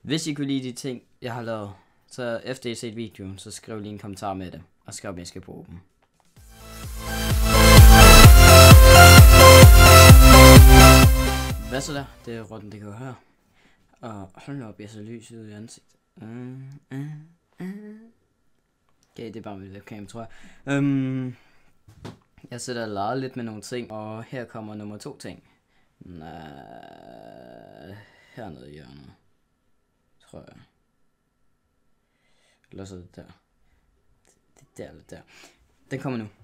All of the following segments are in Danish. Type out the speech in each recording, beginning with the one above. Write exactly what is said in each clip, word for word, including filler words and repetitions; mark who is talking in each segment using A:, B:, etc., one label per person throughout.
A: Hvis I kunne lide de ting, jeg har lavet, så efter I har set videoen, så skriv lige en kommentar med det, og skriv, om jeg skal bruge dem. Hvad så der? Det er rotten, det kan jo høre. Og hold nu op, jeg så lys ud i ansigtet. Uh, uh, uh. Okay, det er bare mit webcam, tror jeg. Um, jeg sidder og leger lidt med nogle ting, og her kommer nummer to ting. Nej, hernede i hjørnet, tror jeg. Eller så det der. Det der eller der. Den kommer nu.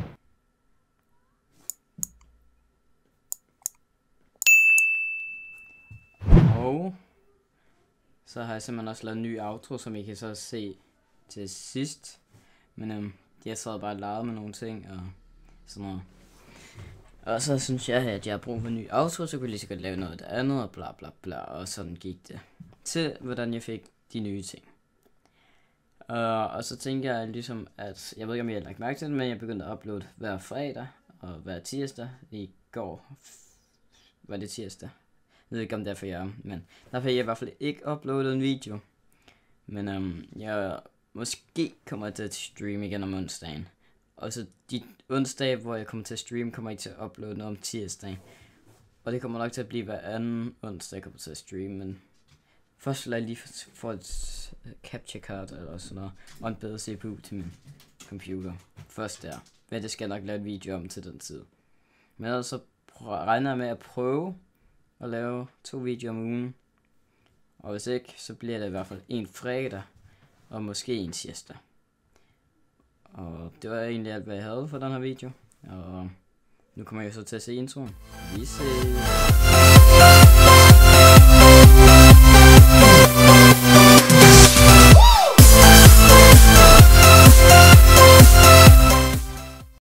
A: Og så har jeg simpelthen også lavet en ny outro, som I kan så se til sidst. Men øhm, jeg sad bare og legede med nogle ting og sådan noget. Og så synes jeg, at jeg har brug for en ny outro, så kunne jeg lige så godt lave noget andet og bla bla bla. Og sådan gik det til, hvordan jeg fik de nye ting. Uh, og så tænker jeg ligesom, at jeg ved ikke, om jeg har lagt mærke til det, men jeg begyndte at uploade hver fredag og hver tirsdag. I går var det tirsdag. Jeg ved ikke, om det er for jer, men derfor har jeg i hvert fald ikke uploadet en video. Men um, jeg måske kommer til at streame igen om onsdagen. Og så de onsdage, hvor jeg kommer til at streame, kommer jeg til at uploade noget om tirsdagen. Og det kommer nok til at blive hver anden onsdag, jeg kommer til at streame, men først vil jeg lige få et capture card eller sådan noget, og en bedre C P U til min computer. Først der. Men det skal jeg nok lave en video om til den tid. Men ellers så regner jeg med at prøve at lave to videoer om ugen. Og hvis ikke, så bliver det i hvert fald en fredag, og måske en tirsdag. Og det var egentlig alt, hvad jeg havde for den her video. Og nu kommer jeg så til at se introen. Vi ses!